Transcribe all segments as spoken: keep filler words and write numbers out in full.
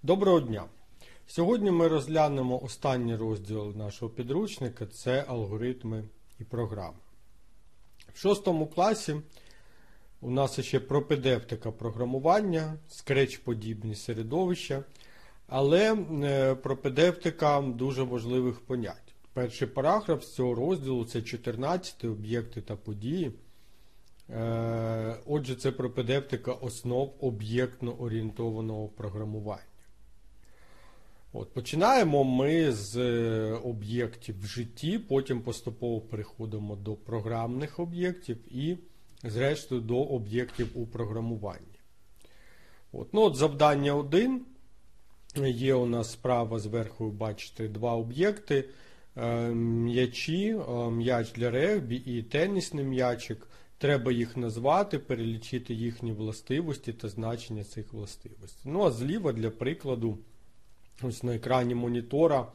Доброго дня! Сьогодні ми розглянемо останній розділ нашого підручника – це алгоритми і програми. В шостому класі у нас ще пропедевтика програмування, скреч-подібні середовища, але пропедевтика дуже важливих понять. Перший параграф з цього розділу – це чотирнадцятий об'єкти та події. Отже, це пропедевтика основ об'єктно-орієнтованого програмування. От, починаємо ми з об'єктів в житті, потім поступово переходимо до програмних об'єктів і, зрештою, до об'єктів у програмуванні. От, ну, от завдання один. Є у нас справа зверху, бачите, два об'єкти. М'ячі, м'яч для регбі і тенісний м'ячик. Треба їх назвати, перелічити їхні властивості та значення цих властивостей. Ну, а зліва, для прикладу, ось на екрані монітора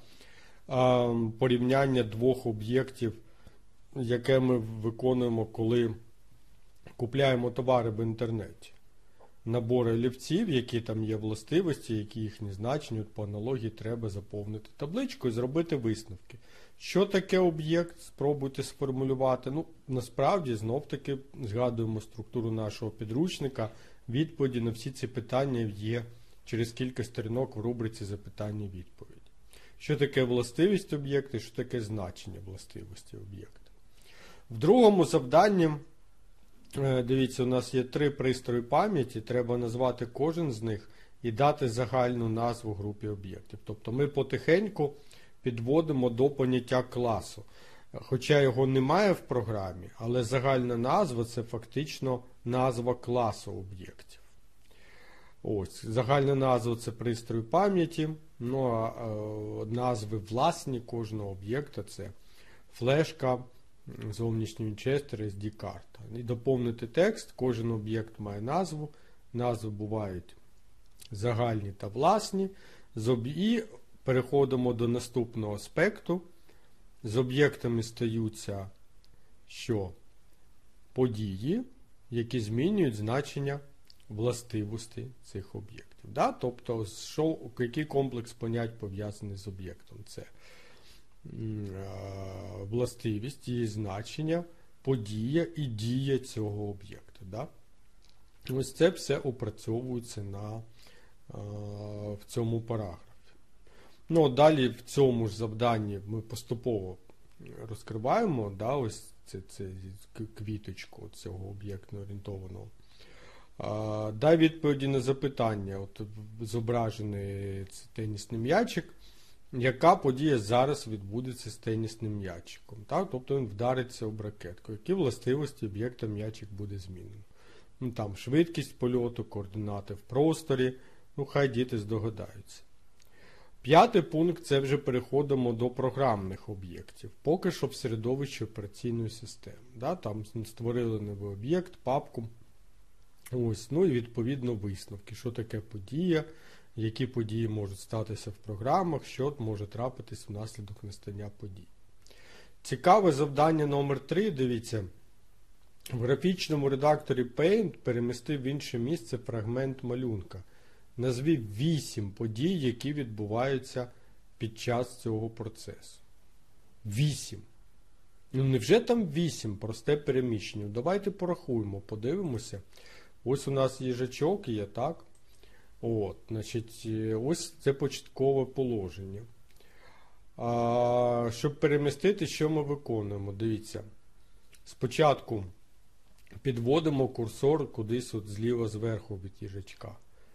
порівняння двох об'єктів, яке ми виконуємо, коли купляємо товари в інтернеті. Набори олівців, які там є властивості, які їхні значення, от по аналогії треба заповнити табличку і зробити висновки. Що таке об'єкт? Спробуйте сформулювати. Ну, насправді, знов-таки, згадуємо структуру нашого підручника. Відповіді на всі ці питання є через кілька сторінок в рубриці запитання і відповіді. Що таке властивість об'єкта, що таке значення властивості об'єкта. В другому завданні, дивіться, у нас є три пристрої пам'яті, треба назвати кожен з них і дати загальну назву групі об'єктів. Тобто ми потихеньку підводимо до поняття класу. Хоча його немає в програмі, але загальна назва – це фактично назва класу об'єктів. Ось, загальна назва – це пристрій пам'яті, ну а е, назви власні кожного об'єкта – це флешка, зовнішній вінчестер, ес ді-карта. І доповнити текст, кожен об'єкт має назву, назви бувають загальні та власні. І переходимо до наступного аспекту. З об'єктами стаються що? Події, які змінюють значення властивості цих об'єктів. Да? Тобто, що, який комплекс понять пов'язаний з об'єктом? Це властивість, її значення, подія і дія цього об'єкта. Да? Ось це все опрацьовується на, в цьому параграфі. Ну, далі в цьому ж завданні ми поступово розкриваємо, да, ось це, це квіточку цього об'єктно-орієнтованого. Дай відповіді на запитання. От зображений тенісний м'ячик. Яка подія зараз відбудеться з тенісним м'ячиком? Так? Тобто він вдариться об ракетку. Які властивості об'єкта м'ячик буде змінено? Ну, там швидкість польоту, координати в просторі. Ну, хай діти здогадаються. П'ятий пункт – це вже переходимо до програмних об'єктів. Поки що в середовищі операційної системи. Да? Там створили новий об'єкт, папку. Ось, ну і відповідно висновки. Що таке подія, які події можуть статися в програмах, що може трапитись внаслідок настання подій. Цікаве завдання номер три, дивіться. В графічному редакторі Paint перемістив в інше місце фрагмент малюнка. Назвів вісім подій, які відбуваються під час цього процесу. Вісім. Ну, невже там вісім? Просте переміщення. Давайте порахуємо, подивимося. Ось у нас їжачок є, так? От, значить, ось це початкове положення. А, щоб перемістити, що ми виконуємо? Дивіться. Спочатку підводимо курсор кудись от зліва зверху від їжачка.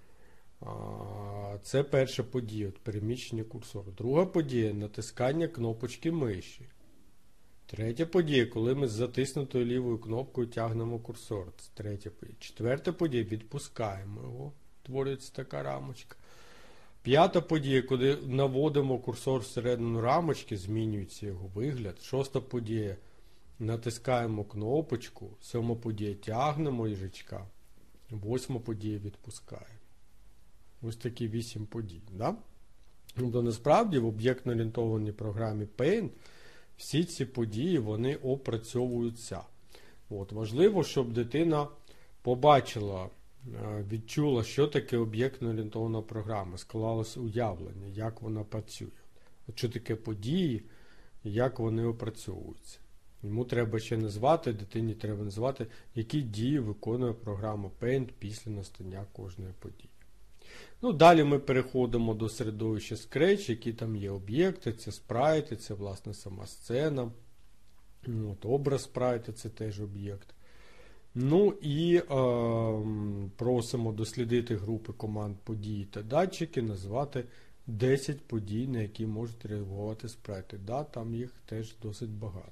Це перша подія, от переміщення курсору. Друга подія – натискання кнопочки миші. Третя подія, коли ми з затиснутою лівою кнопкою тягнемо курсор. Це третя подія. Четверта подія – відпускаємо його. Твориться така рамочка. П'ята подія, коли наводимо курсор всередину рамочки, змінюється його вигляд. Шоста подія – натискаємо кнопочку. Сьома подія – тягнемо їжачка. Восьма подія – відпускаємо. Ось такі вісім подій. Да? Тобто, насправді, в об'єктно-орієнтованій програмі Paint всі ці події, вони опрацьовуються. От, важливо, щоб дитина побачила відчула, що таке об'єктно-орієнтована програма, склалось уявлення, як вона працює. От що таке події, як вони опрацьовуються. Йому треба ще назвати, дитині треба назвати, які дії виконує програма Paint після настання кожної події. Ну, далі ми переходимо до середовища Scratch, які там є об'єкти, це спрайти, це, власне, сама сцена. От, образ спрайти – це теж об'єкт. Ну і е, просимо дослідити групи команд події та датчики, назвати десять подій, на які можуть реагувати спрайти. Да, там їх теж досить багато.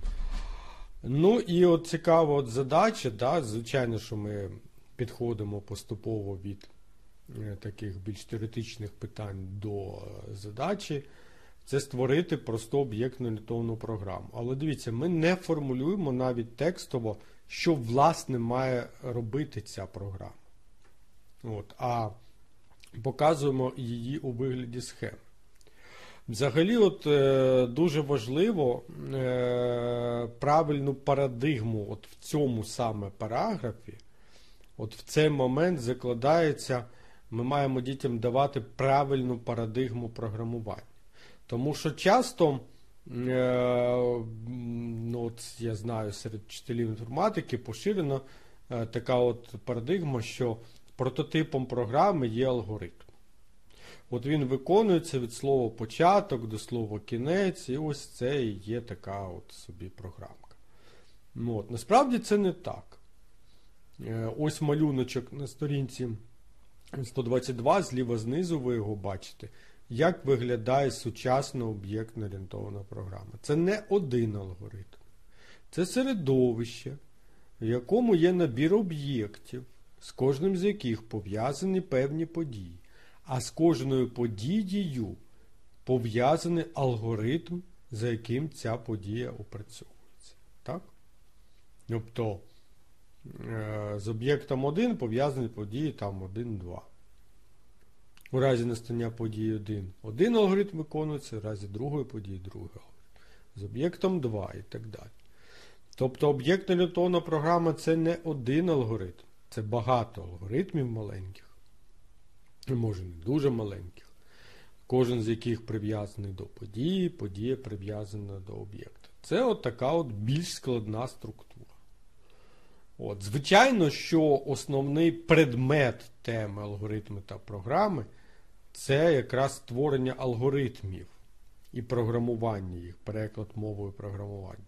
Ну і от цікава от задача, да, звичайно, що ми підходимо поступово від е, таких більш теоретичних питань до задачі. Це створити просту об'єктно-орієнтовну програму. Але дивіться, ми не формулюємо навіть текстово, що, власне, має робити ця програма. От, а показуємо її у вигляді схеми. Взагалі, от, е, дуже важливо е, правильну парадигму от в цьому саме параграфі, от в цей момент закладається, ми маємо дітям давати правильну парадигму програмування. Тому що часто, е, ну, от я знаю, серед вчителів інформатики поширена е, така от парадигма, що прототипом програми є алгоритм. От він виконується від слова початок до слова кінець, і ось це і є така от собі програмка. Ну, от, насправді це не так. Е, ось малюночок на сторінці сто двадцять два, зліва знизу ви його бачите. Як виглядає сучасна об'єктно-орієнтована програма? Це не один алгоритм. Це середовище, в якому є набір об'єктів, з кожним з яких пов'язані певні події. А з кожною подією пов'язаний алгоритм, за яким ця подія опрацьовується. Так? Тобто, з об'єктом один пов'язані події там один, два. У разі настання події один, один алгоритм виконується, в разі другої події другий алгоритм. З об'єктом два і так далі. Тобто об'єктно-орієнтовна програма – це не один алгоритм, це багато алгоритмів маленьких, може не дуже маленьких, кожен з яких прив'язаний до події, подія прив'язана до об'єкта. Це от така от більш складна структура. От, звичайно, що основний предмет теми алгоритми та програми – це якраз створення алгоритмів і програмування їх, переклад мовою програмування.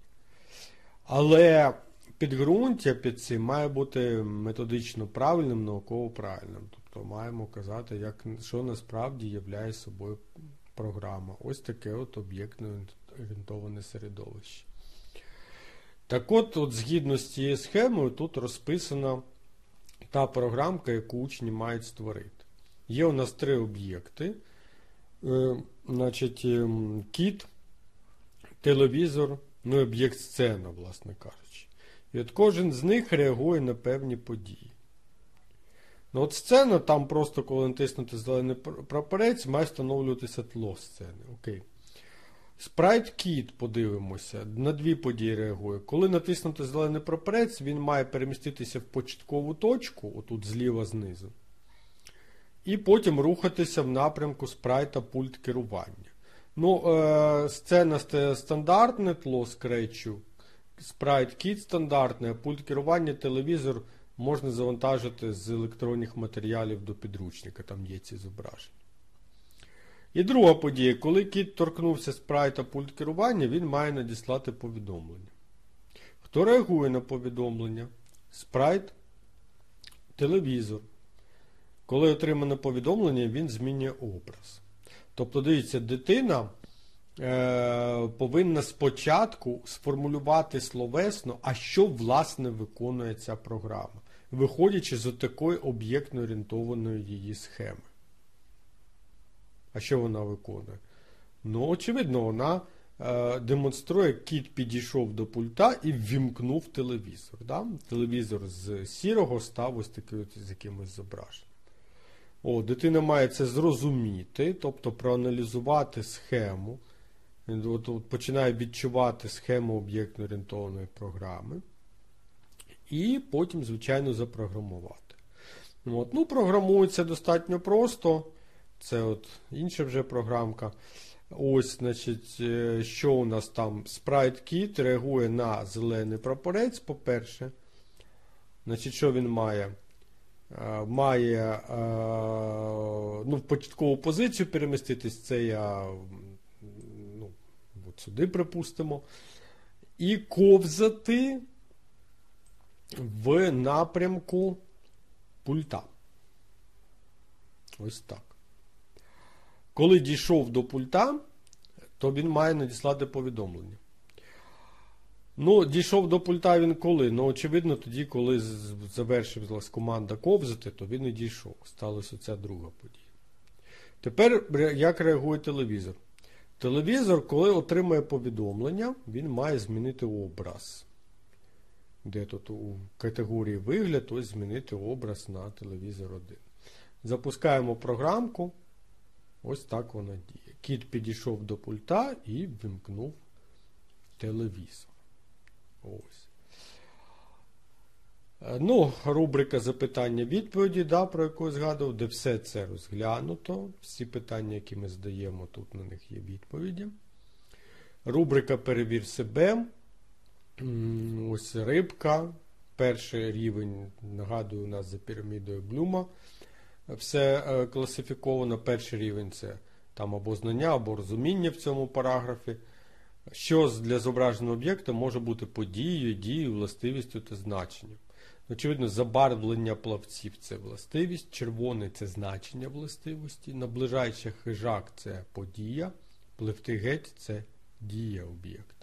Але підґрунтя під цим має бути методично правильним, науково правильним. Тобто маємо казати, як, що насправді являє собою програма. Ось таке от об'єктно-орієнтоване середовище. Так от, от, згідно з цією схемою, тут розписана та програмка, яку учні мають створити. Є у нас три об'єкти. Е, значить, кіт, телевізор, ну і об'єкт сцена, власне кажучи. І от кожен з них реагує на певні події. Ну от сцена, там просто коли натиснути зелений прапорець, має встановлюватися тло сцени. Окей. Спрайт кіт, подивимося, на дві події реагує. Коли натиснути зелений прапорець, він має переміститися в початкову точку, отут зліва знизу, і потім рухатися в напрямку спрайта пульт керування. Ну, е, сцена стандартне, тло скретчу, спрайт кіт стандартне, а пульт керування, телевізор можна завантажити з електронних матеріалів до підручника, там є ці зображення. І друга подія. Коли кіт торкнувся спрайта пульт керування, він має надіслати повідомлення. Хто реагує на повідомлення? Спрайт, телевізор. Коли отримане повідомлення, він змінює образ. Тобто, дивіться, дитина е, повинна спочатку сформулювати словесно, а що, власне, виконує ця програма, виходячи з такої об'єктно-орієнтованої її схеми. А що вона виконує? Ну, очевидно, вона е, демонструє, кіт підійшов до пульта і ввімкнув телевізор. Да? Телевізор з сірого став ось такий от з якимось зображенням. О, дитина має це зрозуміти, тобто проаналізувати схему. От, от починає відчувати схему об'єктно-орієнтованої програми. І потім, звичайно, запрограмувати. От. Ну, програмується достатньо просто. Це от інша вже програмка. Ось, значить, що у нас там? SpriteKit реагує на зелений прапорець, по-перше. Значить, що він має? Має ну, в початкову позицію переміститись, це я ну, от сюди припустимо. І ковзати в напрямку пульта. Ось так. Коли дійшов до пульта, то він має надіслати повідомлення. Ну, дійшов до пульта він коли? Ну, очевидно, тоді, коли завершилась команда ковзати, то він і дійшов. Сталася ця друга подія. Тепер, як реагує телевізор? Телевізор, коли отримає повідомлення, він має змінити образ. Де тут у категорії вигляд, ось змінити образ на телевізор один. Запускаємо програмку. Ось так вона діє. Кіт підійшов до пульта і вимкнув телевізор. Ось. Ну, рубрика запитання-відповіді, да, про яку я згадував, де все це розглянуто. Всі питання, які ми задаємо, тут на них є відповіді. Рубрика «Перевір себе». Ось рибка. Перший рівень, нагадую, у нас за пірамідою Блюма. Все класифіковано. Перший рівень – це там або знання, або розуміння в цьому параграфі. Що для зображеного об'єкта може бути подією, дією, властивістю та значенням. Очевидно, забарвлення плавців – це властивість, червоний – це значення властивості, наближаючий хижак – це подія, пливти геть – це дія об'єкта.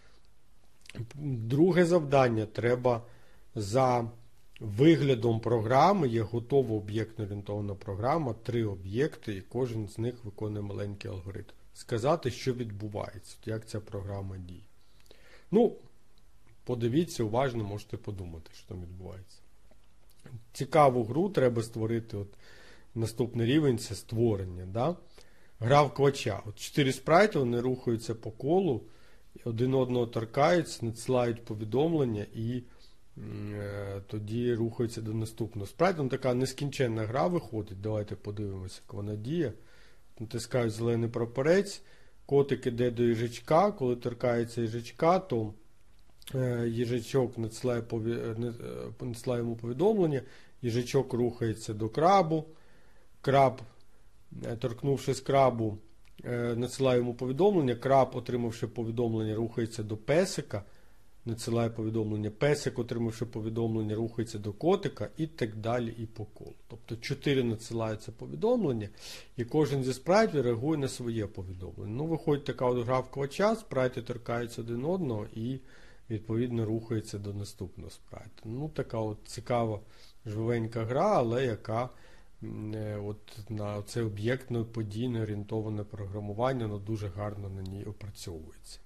Друге завдання – треба за виглядом програми, є готова об'єктно-орієнтована програма, три об'єкти, і кожен з них виконує маленький алгоритм. Сказати, що відбувається, як ця програма діє. Ну, подивіться, уважно, можете подумати, що там відбувається. Цікаву гру треба створити. От наступний рівень – це створення. Да? Гра в квача. От чотири спрайти, вони рухаються по колу, один одного торкаються, надсилають повідомлення і е, тоді рухаються до наступного спрайту. Ну, така нескінченна гра виходить. Давайте подивимося, як вона діє. Натискають зелений прапорець, котик іде до їжачка, коли торкається їжачка, то е, їжачок надсилає, пові... надсилає йому повідомлення, їжачок рухається до крабу, краб, е, торкнувшись крабу, е, надсилає йому повідомлення, краб, отримавши повідомлення, рухається до песика, надсилає повідомлення, песик, отримавши повідомлення, рухається до котика і так далі і по колу. Тобто чотири надсилаються повідомлення, і кожен зі спрайтів реагує на своє повідомлення. Ну, виходить така от гра в квача, спрайти торкаються один одного і, відповідно, рухаються до наступного спрайту. Ну, така от цікава, живенька гра, але яка е, от на це об'єктно подійно орієнтоване програмування, воно дуже гарно на ній опрацьовується.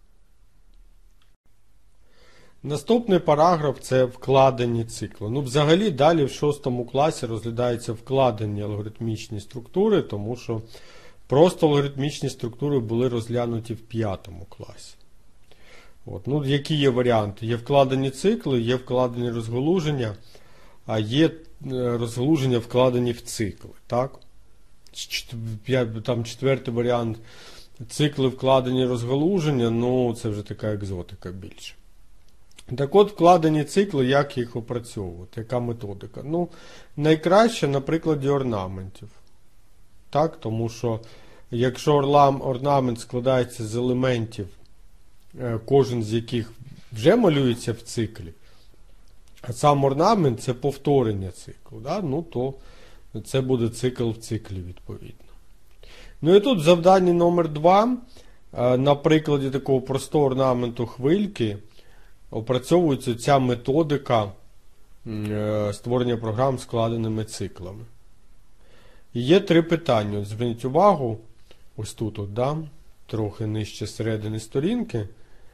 Наступний параграф – це вкладені цикли. Ну, взагалі, далі в шостому класі розглядаються вкладені алгоритмічні структури, тому що просто алгоритмічні структури були розглянуті в п'ятому класі. От. Ну, які є варіанти? Є вкладені цикли, є вкладені розгалуження, а є розгалуження вкладені в цикли. Так? Там четвертий варіант – цикли вкладені розгалуження, ну, це вже така екзотика більше. Так от, вкладені цикли, як їх опрацьовувати, яка методика? Ну, найкраще на прикладі орнаментів. Так, тому що, якщо орнамент складається з елементів, кожен з яких вже малюється в циклі, а сам орнамент – це повторення циклу, да? Ну, то це буде цикл в циклі, відповідно. Ну, і тут завдання номер два. На прикладі такого простого орнаменту хвильки опрацьовується ця методика створення програм з складеними циклами. І є три питання. Зверніть увагу, ось тут, от, да, трохи нижче середини сторінки.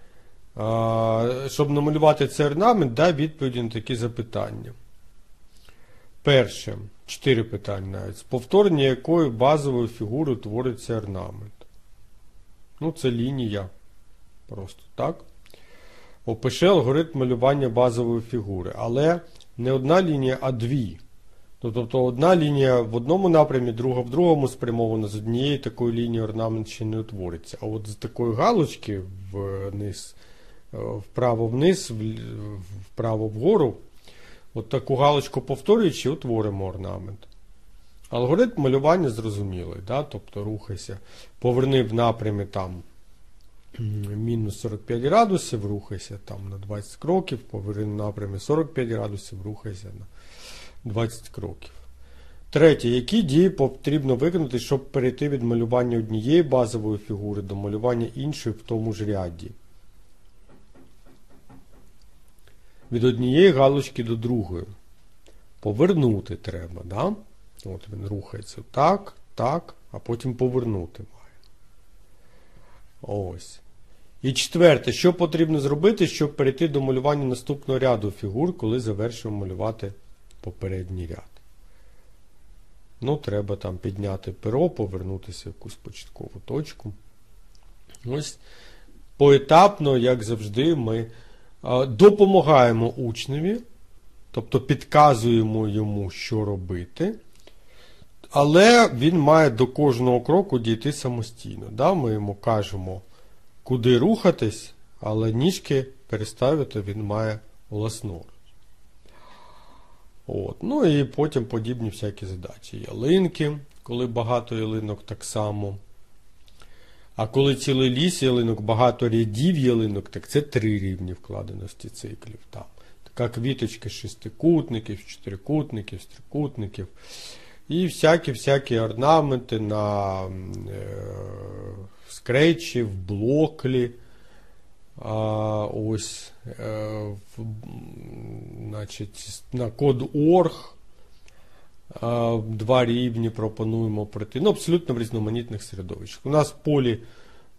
Щоб намалювати цей орнамент, дай відповіді на такі запитання. Перше, чотири питання навіть. З повторення якої базової фігури твориться орнамент? Ну, це лінія. Просто так. Опиши алгоритм малювання базової фігури. Але не одна лінія, а дві. Тобто одна лінія в одному напрямі, друга в другому спрямована, з однієї такої лінії орнамент ще не утвориться. А от з такої галочки вниз, вправо-вниз, вправо-вгору, от таку галочку повторюючи, утворимо орнамент. Алгоритм малювання зрозумілий, да? Тобто рухайся, поверни в напрямі там мінус сорок п'ять градусів, рухайся там на двадцять кроків, поверни в напрямі сорок п'ять градусів, рухайся на двадцять кроків. Третє. Які дії потрібно виконати, щоб перейти від малювання однієї базової фігури до малювання іншої в тому ж ряді? Від однієї галочки до другої. Повернути треба, да? От він рухається так, так, а потім повернути має. Ось. І четверте. Що потрібно зробити, щоб перейти до малювання наступного ряду фігур, коли завершимо малювати попередній ряд? Ну, треба там підняти перо, повернутися в якусь початкову точку. Ось. Поетапно, як завжди, ми а, допомагаємо учневі, тобто підказуємо йому, що робити, але він має до кожного кроку дійти самостійно. Да? Ми йому кажемо, куди рухатись, але ніжки переставити він має власноруч. От. Ну і потім подібні всякі задачі. Ялинки, коли багато ялинок, так само. А коли цілий ліс ялинок, багато рядів ялинок, так це три рівні вкладеності циклів. Там. Така квіточка з шестикутників, чотирикутників, з трикутників. І всякі-всякі орнаменти на е, скретчі, в блоклі. А, ось, е, в, значить, на код.орг е, два рівні пропонуємо пройти. Ну, абсолютно в різноманітних середовищах. У нас в полі е,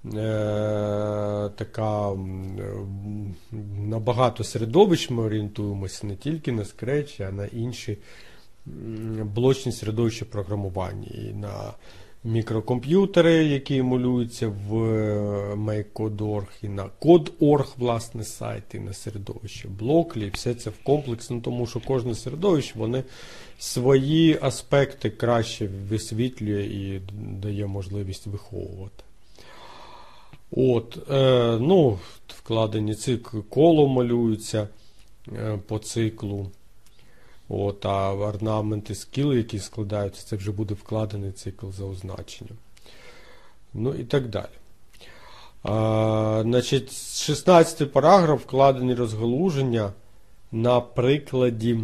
така, е, на багато середовищ ми орієнтуємося не тільки на Scratch, а на інші блочні середовища програмування. І на мікрокомп'ютери, які емулюються в make.code.org, і на код.орг, власне, сайт, і на середовище Blockly, і все це в комплекс, ну, тому що кожне середовище, вони свої аспекти краще висвітлює і дає можливість виховувати. От, е, ну, вкладені цикли, коло малюються е, по циклу. От, а орнаменти, скіли, які складаються, це вже буде вкладений цикл за означенням. Ну і так далі. А, значить, шістнадцятий параграф, вкладені розгалуження на прикладі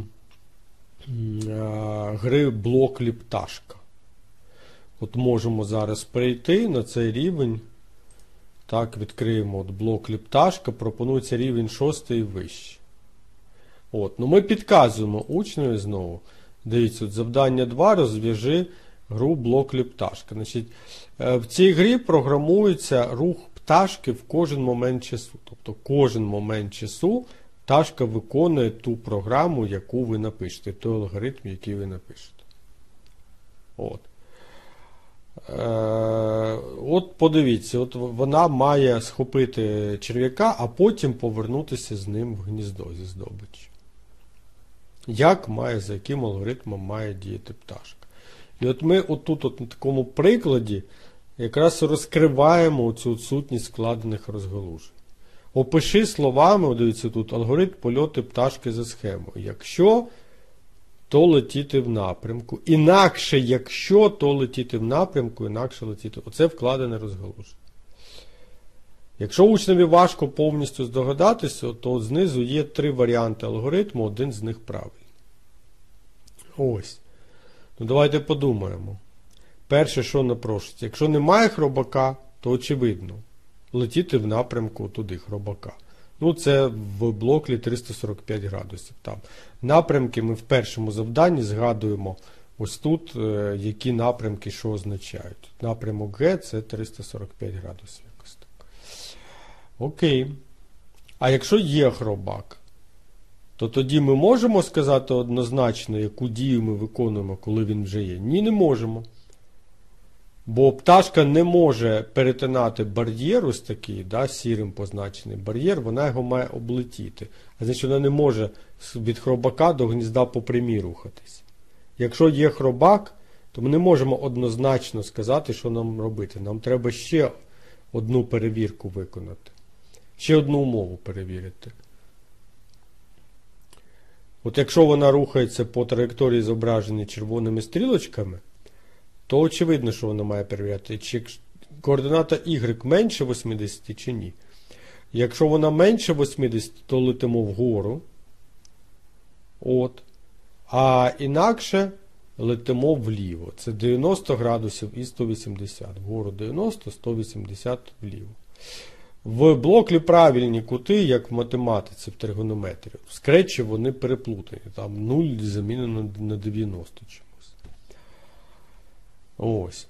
а, гри Blockly пташка. От можемо зараз перейти на цей рівень. Так, відкриємо от Blockly пташка, пропонується рівень шостий і вищий. От, ну ми підказуємо учневі знову. Дивіться, от завдання два, розв'яжи гру Blockly пташка. Значить, в цій грі програмується рух пташки в кожен момент часу. Тобто кожен момент часу пташка виконує ту програму, яку ви напишете, той алгоритм, який ви напишете. От. Е, от подивіться, от вона має схопити черв'яка, а потім повернутися з ним в гніздо зі здобиччю. Як має, за яким алгоритмом має діяти пташка. І от ми отут, от на такому прикладі, якраз розкриваємо цю сутність складених розгалужень. Опиши словами, дивіться тут, алгоритм польоту пташки за схемою. Якщо, то летіти в напрямку. Інакше, якщо, то летіти в напрямку, інакше летіти. Оце вкладене розгалуження. Якщо учневі важко повністю здогадатися, то знизу є три варіанти алгоритму, один з них правильний. Ось. Ну давайте подумаємо. Перше, що напрошується. Якщо немає хробака, то очевидно. Летіти в напрямку туди, хробака. Ну це в Blockly триста сорок п'ять градусів. Там. Напрямки ми в першому завданні згадуємо ось тут, які напрямки що означають. Напрямок Г це триста сорок п'ять градусів. Окей. А якщо є хробак, то тоді ми можемо сказати однозначно, яку дію ми виконуємо, коли він вже є? Ні, не можемо. Бо пташка не може перетинати бар'єр, ось такий, да, сірим позначений бар'єр, вона його має облетіти. А значить, вона не може від хробака до гнізда по прямій рухатись. якщо є хробак, то ми не можемо однозначно сказати, що нам робити. Нам треба ще одну перевірку виконати. Ще одну умову перевірити. От якщо вона рухається по траєкторії, зображеній червоними стрілочками, то очевидно, що вона має перевіряти, чи координата y менше вісімдесят чи ні. Якщо вона менше вісімдесят, то летимо вгору. От. А інакше летимо вліво. Це дев'яносто градусів і сто вісімдесят. Вгору дев'яносто, сто вісімдесят вліво. В блоклі правильні кути, як в математиці, в тригонометрії. В скретчі вони переплутані. Там нуль замінено на дев'яносто чомусь. Ось.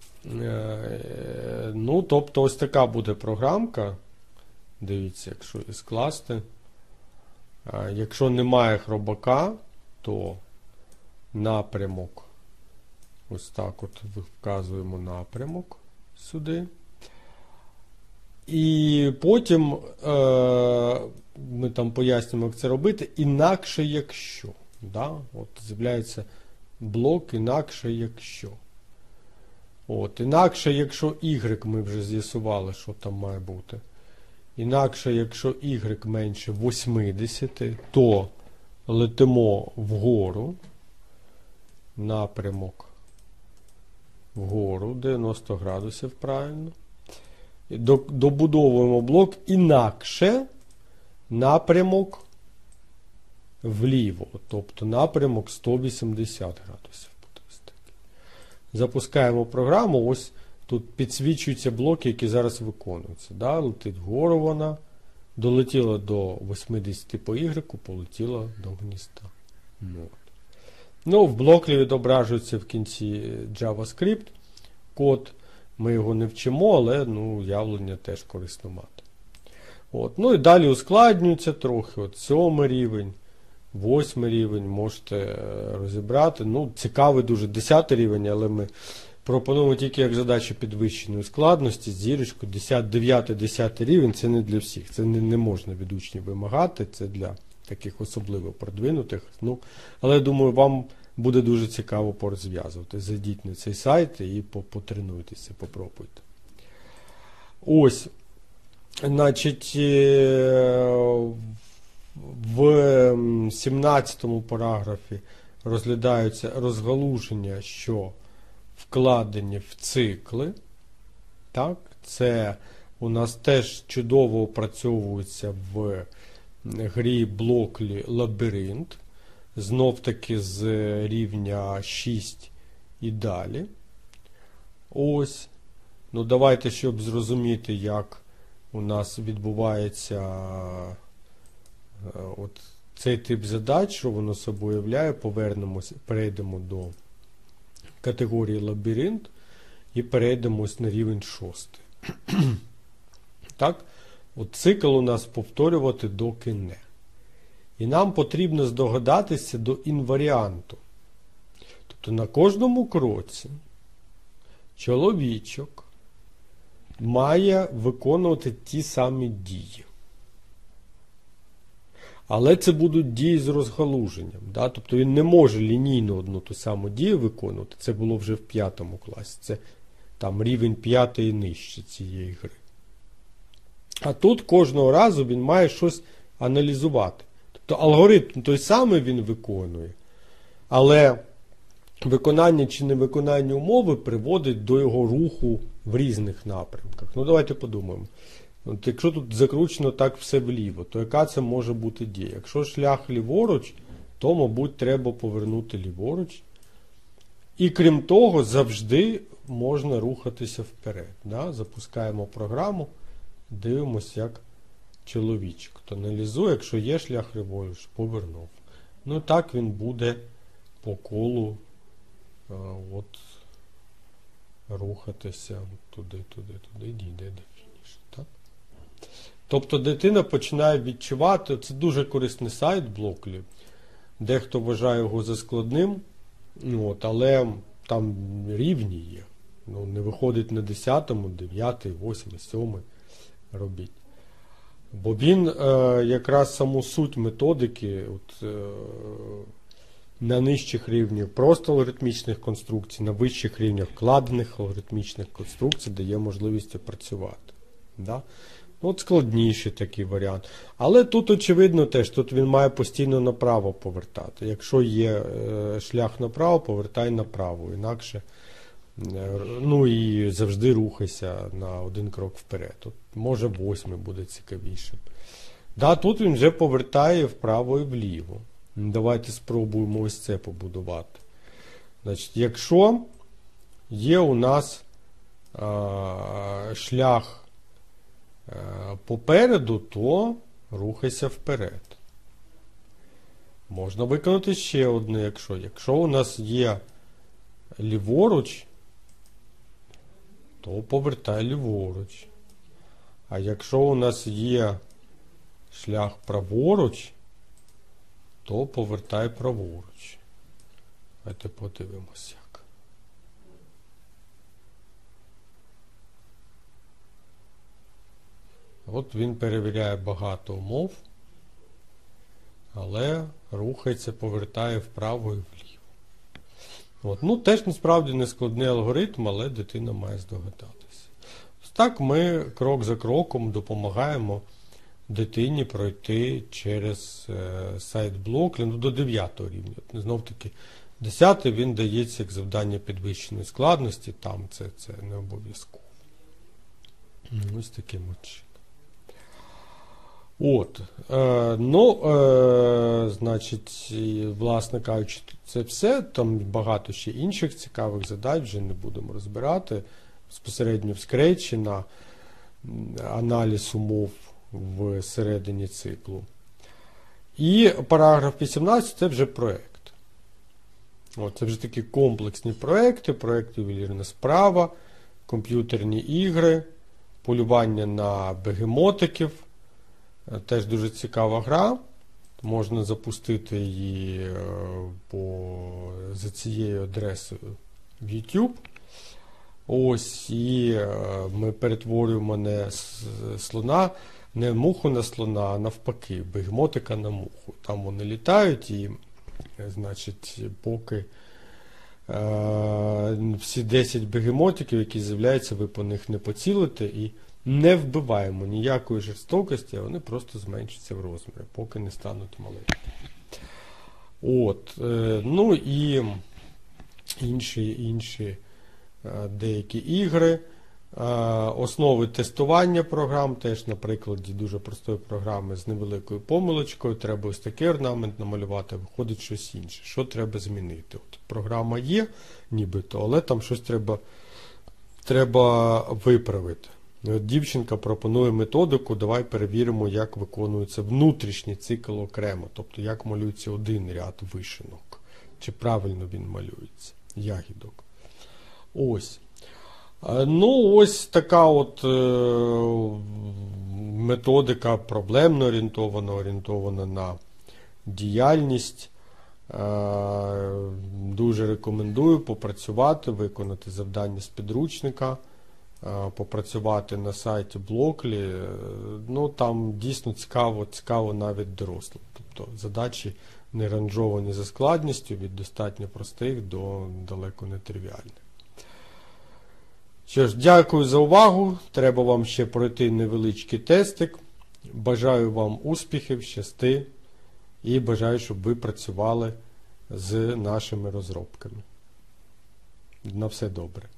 Е, ну, тобто ось така буде програмка. Дивіться, якщо і скласти. Е, якщо немає хробака, то напрямок. Ось так от вказуємо напрямок сюди. І потім е, ми там пояснюємо, як це робити. Інакше якщо. Да? От з'являється блок інакше якщо. От, інакше якщо y, ми вже з'ясували, що там має бути. Інакше якщо y менше вісімдесят, то летимо вгору. Напрямок вгору, дев'яносто градусів, правильно. Добудовуємо блок інакше напрямок вліво, тобто напрямок сто вісімдесят градусів. Запускаємо програму, ось тут підсвічуються блоки, які зараз виконуються. Да? Летить вгору вона, долетіла до вісімдесят по Y, полетіла до гнізда. Ну, ну в блоклі відображується в кінці JavaScript код. Ми його не вчимо, але ну, уявлення теж корисно мати. От. Ну і далі ускладнюється трохи. От сьомий рівень, восьмий рівень можете розібрати. Ну, цікавий дуже десятий рівень, але ми пропонуємо тільки як задачу підвищеної складності, зірочку, дев'ятий десятий рівень, це не для всіх. Це не, не можна від учнів вимагати, це для таких особливо продвинутих. Ну, але, думаю, вам буде дуже цікаво порозв'язувати. Зайдіть на цей сайт і потренуйтеся, попробуйте. Ось, значить, в сімнадцятому параграфі розглядаються розгалуження, що вкладені в цикли. Так, це у нас теж чудово опрацьовується в грі блоклі лабіринт. Знов таки з рівня шість і далі. Ось. Ну, давайте, щоб зрозуміти, як у нас відбувається от цей тип задач, що воно собою являє, повернемося, перейдемо до категорії лабіринт і перейдемо на рівень шостий. Так, от цикл у нас повторювати доки не. І нам потрібно здогадатися до інваріанту. Тобто на кожному кроці чоловічок має виконувати ті самі дії. Але це будуть дії з розгалуженням. Да? Тобто він не може лінійно одну ту саму дію виконувати. Це було вже в п'ятому класі. Це там рівень п'ятий і нижче цієї гри. А тут кожного разу він має щось аналізувати. Тобто алгоритм той самий він виконує, але виконання чи невиконання умови приводить до його руху в різних напрямках. Ну давайте подумаємо. От якщо тут закручено так все вліво, то яка це може бути дія? Якщо шлях ліворуч, то, мабуть, треба повернути ліворуч. І крім того, завжди можна рухатися вперед. Да? Запускаємо програму, дивимося, як чоловічок. То аналізує, якщо є шлях ліворуч, повернув. Ну так він буде по колу а, от, рухатися туди, туди, туди, дійде до фінішу. Так? Тобто дитина починає відчувати, це дуже корисний сайт Blockly, дехто вважає його за складним, от, але там рівні є. Ну, не виходить на десятому, дев'ятий, восьмий, сьомий робіть. Бо він е, якраз саму суть методики от, е, на нижчих рівнях просто алгоритмічних конструкцій, на вищих рівнях вкладених алгоритмічних конструкцій дає можливість працювати. Да? От складніший такий варіант. Але тут, очевидно, теж, тут він має постійно направо повертати. Якщо є е, шлях направо, повертай направо. Інакше, е, ну і завжди рухайся на один крок вперед. Тут, може, восьмий буде цікавішим. Да, тут він вже повертає вправо і вліво. Давайте спробуємо ось це побудувати. Значить, якщо є у нас е, шлях попереду, то рухайся вперед. Можна виконати ще одне, якщо. Якщо у нас є ліворуч, то повертай ліворуч. А якщо у нас є шлях праворуч, то повертай праворуч. Давайте подивимося. От він перевіряє багато умов, але рухається, повертає вправо і вліво. От. Ну, теж насправді не складний алгоритм, але дитина має здогадатися. Ось так ми крок за кроком допомагаємо дитині пройти через е, сайт Blockly, ну, до дев'ятого рівня. Знов-таки, десятий він дається як завдання підвищеної складності, там це, це не обов'язково. Ось таким от чином. От, е, ну, е, значить, власне кажучи, це все, там багато ще інших цікавих задач, вже не будемо розбирати, безпосередньо в скретчі на аналіз умов всередині циклу. І параграф вісімнадцять – це вже проєкт. От, це вже такі комплексні проєкти, проєкт ювелірна справа, комп'ютерні ігри, полювання на бегемотиків. Теж дуже цікава гра. Можна запустити її по, за цією адресою в YouTube. Ось, і ми перетворюємо не слона, не муху на слона, а навпаки, бегемотика на муху. Там вони літають і, значить, поки е, всі десять бегемотиків, які з'являються, ви по них не поцілите і не вбиваємо ніякої жорстокості, а вони просто зменшаться в розмірі, поки не стануть маленькими. От, е, ну і інші, інші е, деякі ігри. Е, основи тестування програм, теж на прикладі дуже простої програми з невеликою помилочкою. Треба ось такий орнамент намалювати, виходить щось інше. Що треба змінити? От, програма є, нібито, але там щось треба, треба виправити. От дівчинка пропонує методику, давай перевіримо, як виконується внутрішній цикл окремо, тобто як малюється один ряд вишенок, чи правильно він малюється, ягідок. Ось. Ну, ось така от е, методика проблемно орієнтована, орієнтована на діяльність. Е, дуже рекомендую попрацювати, виконати завдання з підручника. Попрацювати на сайті Blockly, ну там дійсно цікаво, цікаво навіть дорослим. Тобто задачі не ранжовані за складністю, від достатньо простих до далеко не тривіальних. Що ж, дякую за увагу. Треба вам ще пройти невеличкий тестик. Бажаю вам успіхів, щасти і бажаю, щоб ви працювали з нашими розробками. На все добре.